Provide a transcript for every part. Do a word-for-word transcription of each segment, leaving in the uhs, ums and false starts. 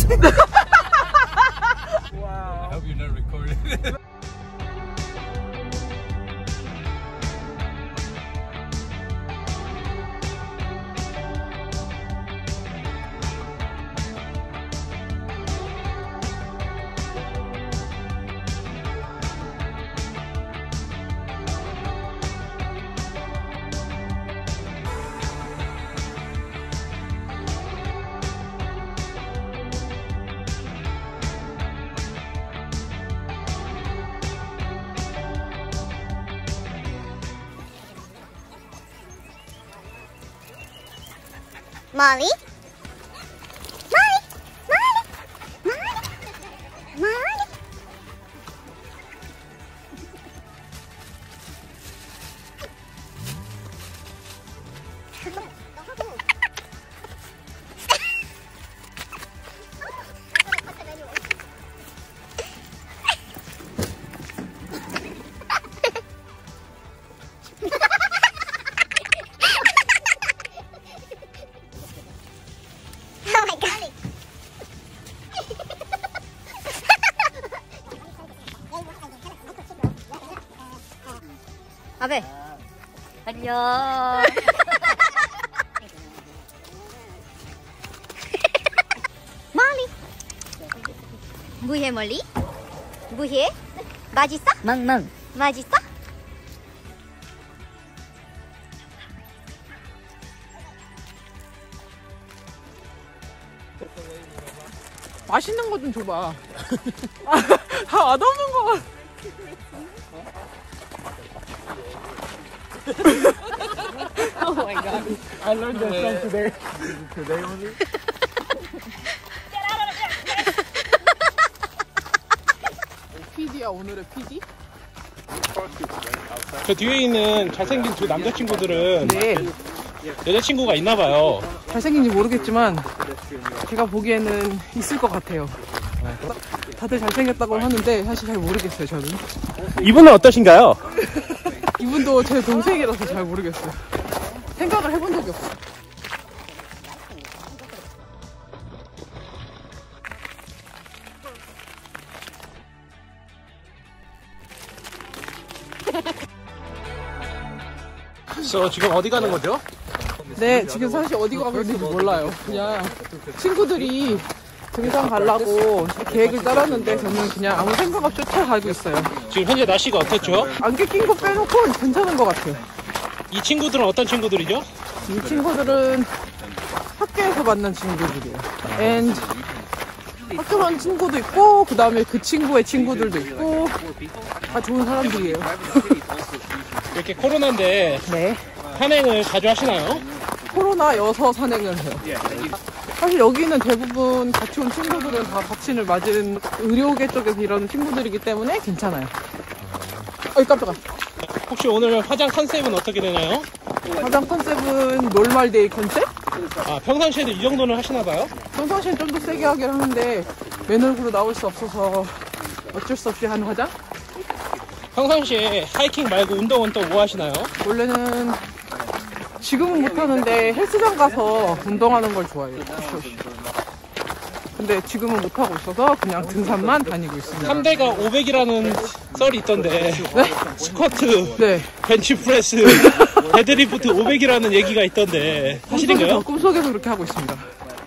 Wow. I hope you're not recording. Molly? Molly? Molly? Molly? Molly? 아베 안녕. 멀리 뭐해 멀리? 뭐해? 맛있어? 멍멍 맛있어? 맛있는 거 좀 줘봐. 다 맛없는 거. Oh my god. I learned that from today. Today only? Get out of there! 피디야, 오늘의 피디? 저 뒤에 있는 잘생긴 두 남자친구들은 네. 여자친구가 있나봐요. 잘생긴지 모르겠지만 제가 보기에는 있을 것 같아요. 다들 잘생겼다고 하는데 사실 잘 모르겠어요, 저는. 이분은 어떠신가요? 이분도 제 동생이라서 잘 모르겠어요. 생각을 해본 적이 없어요. 그래서 지금 어디 가는 거죠? 네, 지금 사실 어디 가고 있는지 몰라요. 그냥 친구들이 등산 가려고 계획을 짜놨는데 저는 그냥 아무 생각 없이 쫓아가고 있어요. 지금 현재 날씨가 어떻죠? 안개 낀 거 빼놓고 괜찮은 것 같아요. 이 친구들은 어떤 친구들이죠? 이 친구들은 학교에서 만난 친구들이에요. And 학교 간 친구도 있고 그 다음에 그 친구의 친구들도 있고 다 좋은 사람들이에요. 이렇게 코로나인데 네. 산행을 자주 하시나요? 코로나여서 산행을 해요. 사실 여기는 대부분 같이 온 친구들은 다 박신을 맞은 의료계 쪽에서 일하는 친구들이기 때문에 괜찮아요. 어이 깜짝아. 혹시 오늘 화장 컨셉은 어떻게 되나요? 화장 컨셉은 놀말데이 컨셉? 아, 평상시에도 이 정도는 하시나봐요? 평상시엔 좀 더 세게 하긴 하는데 맨 얼굴로 나올 수 없어서 어쩔 수 없이 하는 화장? 평상시에 하이킹 말고 운동은 또 뭐 하시나요? 원래는 지금은 못하는데 헬스장 가서 운동하는 걸 좋아해요. 근데 지금은 못하고 있어서 그냥 등산만 다니고 있습니다. 삼 대가 오백이라는 썰이 있던데 네? 스쿼트, 네. 벤치프레스, 데드리프트 오백이라는 얘기가 있던데 사실인가요? 꿈속에서 그렇게 하고 있습니다.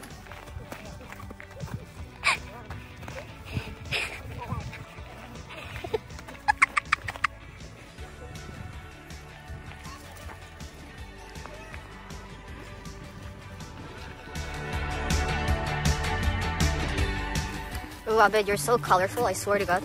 Oh, I bet you're so colorful, I swear to God.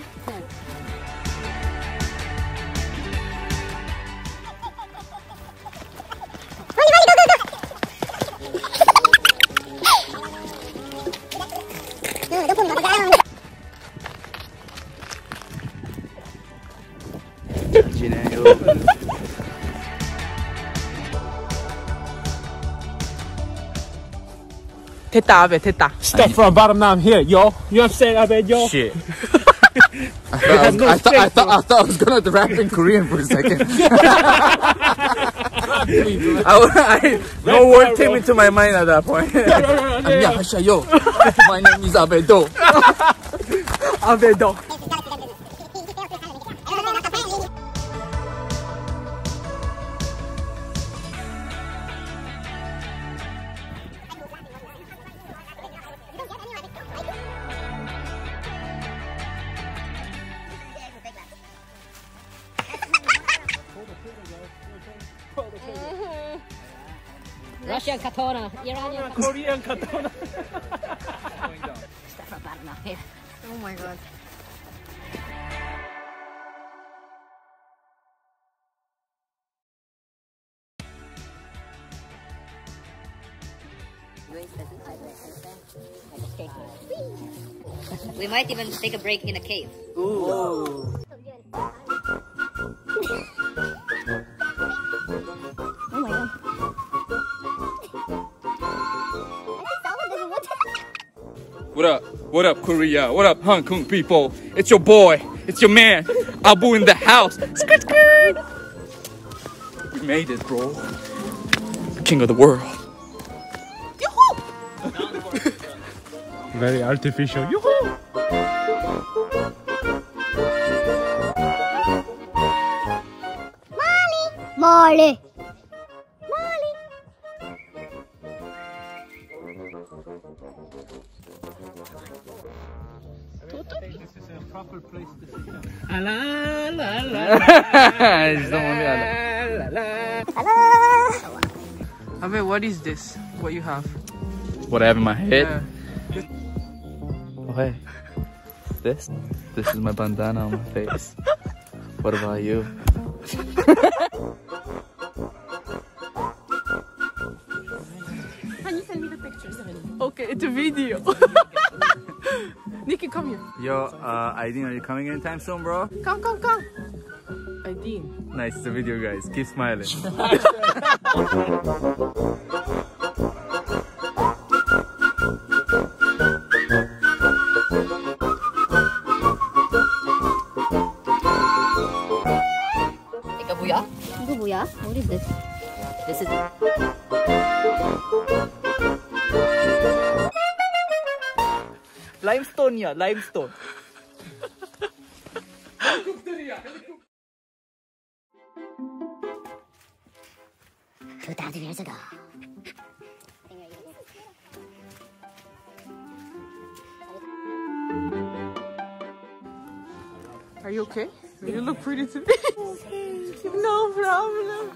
됐다, 아베, 됐다. Step from bottom, now I'm here, yo. You know what I'm saying? I bet, yo. Shit. I, thought I, was, I, thought, I, thought, I thought I was gonna rap in Korean for a second. I, I, no word came into my mind at that point. 안녕하세요. My name is Abedo. 아베더. Russian katana, Iranian Korean katana. Oh my god. We might even take a break in a cave. Ooh. Oh my god. What up? What up, Korea? What up, Hong Kong people? It's your boy. It's your man. Abu in the house. Skirt, skirt. We made it, bro. King of the world. Very artificial. Yoo-hoo! Molly. Proper place to sit. Abe, what is this? What you have? What I have in my head? Yeah. Oh, hey. This? This is my bandana on my face. What about you? Can you send me the pictures? Okay, it's a video. Nikki, come here. Yo, uh, Aideen, are you coming anytime soon, bro? Come, come, come. Aideen. Nice, it's a video, guys. Keep smiling. 이거 뭐야? 이거 뭐야? What is this? This is Limestone이야, limestone. 부탁드려서다. Are you okay? You look pretty to me. No problem.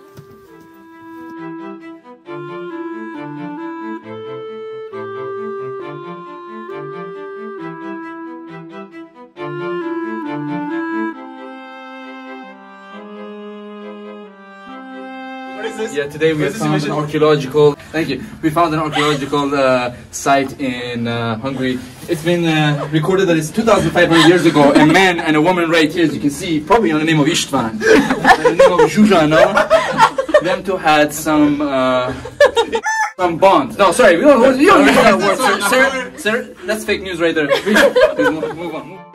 Yeah, today we found an archaeological. Thank you. We found an archaeological uh, site in uh, Hungary. It's been uh, recorded that it's two thousand five hundred years ago. A man and a woman right here, as you can see, probably on the name of Istvan, and the name of Zsuzsa, no? Them two had some uh, some bond. No, sorry, we don't. We don't use that word, sir. Sir, sir, that's fake news right there. Please, please move, move on. Move.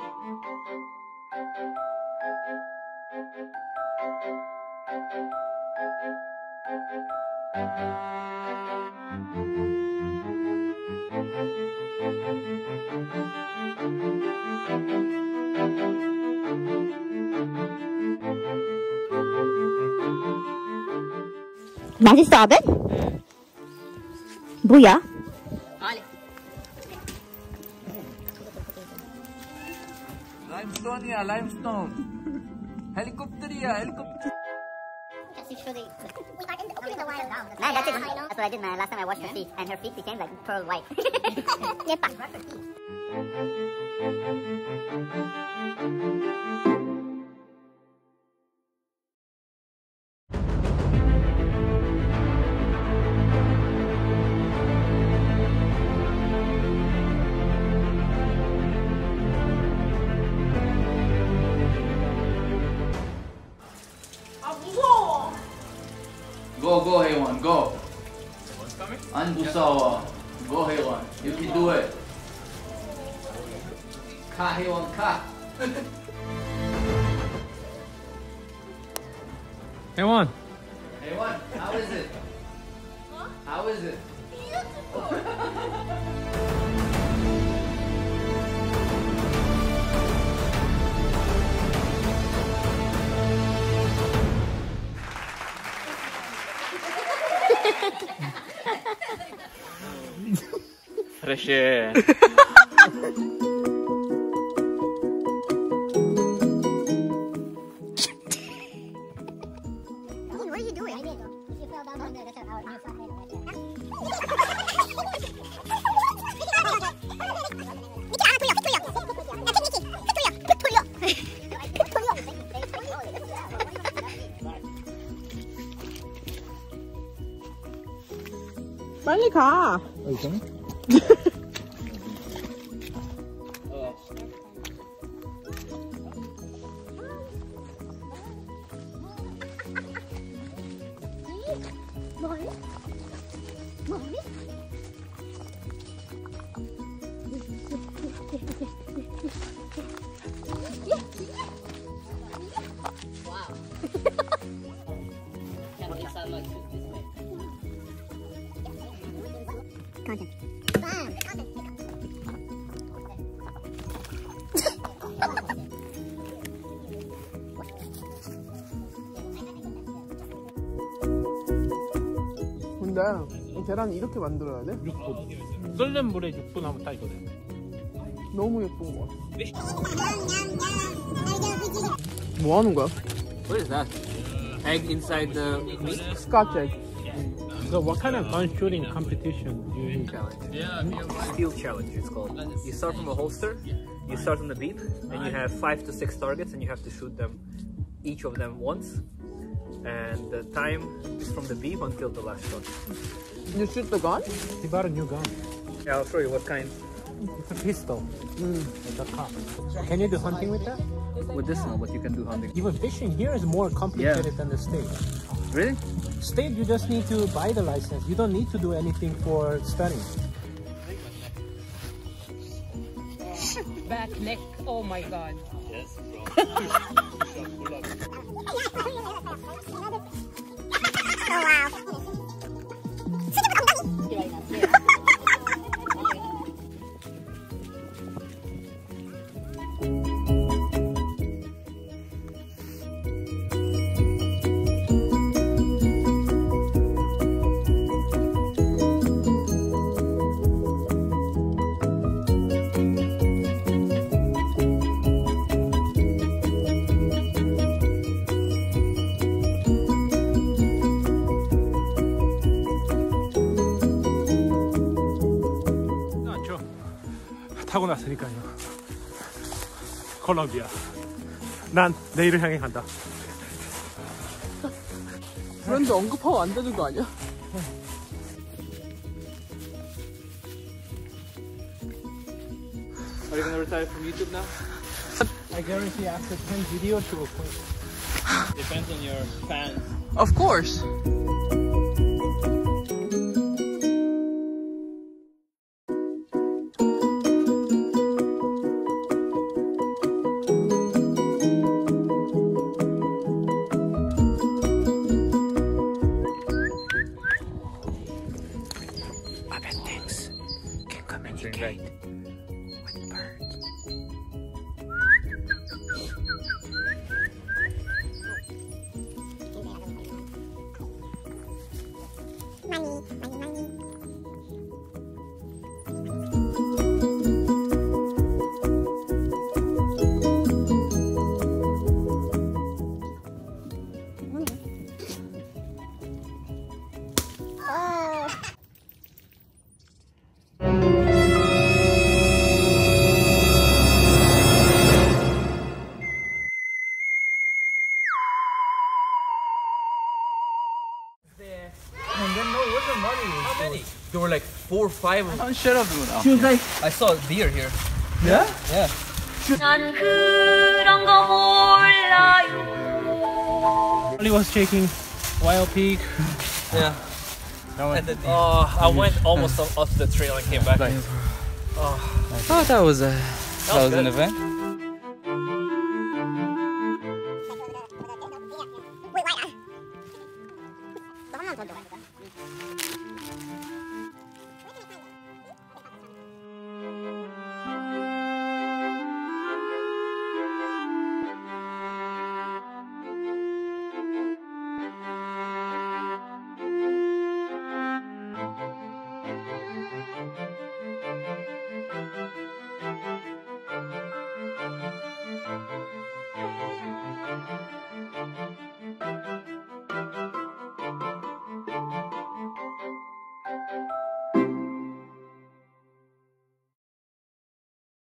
맛있어, 아벤? 뭐야? Limestone이야, limestone. 헬리콥터이야, 헬리콥터. Man, that's it. That's what I did, man. Last time I washed her feet, and her feet became like pearl white. 예뻐. Go, go, Haywan, go. What's coming? 안 무서워. Go, Haywan. You can do it. 가, Haywan, 가. Haywan, Hey, what? How is it? How is it? Fresh air. What are you doing? I did. If you fell down on there, that's our new flat right there. 빨리 가. 머리? 머리? Content. Bam! Content. 근데 이 계란 이렇게 만들어야 돼? 육 분. 끓는 물에 육 분 하면 딱이거든. 너무 예쁜 것 같아. 뭐 하는 거야? What is that? Egg inside the meat? 스카치 egg. So what kind of gun shooting competition do you Challenge. Field challenge, it's called. You start from a holster, you start from the beep, and you have five to six targets, and you have to shoot them, each of them once. And the time is from the beep until the last shot. You shoot the gun? He bought a new gun. Yeah, I'll show you what kind. It's a pistol. Mm. Like a cop. Can you do hunting with that? With this one, but you can do hunting. Even fishing here is more complicated Yeah. than the state. Really? State, you just need to buy the license. You don't need to do anything for studying. Back, neck, oh my god. 타고 났으니까요. 콜롬비아. 난 내일을 향해 간다. 브랜드 언급하면 안 되는 거 아니야? Are you gonna retire from YouTube now? I guarantee after ten videos you will quit. Depends on your fans. Of course. Communicate with birds. Money, money, money. And then no, it wasn't money. How many? There were like four or five. Oh, shut up, Luna. She was like, I saw a deer here. Yeah? Yeah. 난 그런 거 몰라요. Charlie was shaking. Wild pig. Yeah. And then, uh, I went almost off off the trail and came back. Nice. Oh, Oh, that was a that was an good. event. Wait, why? 하나를 던져.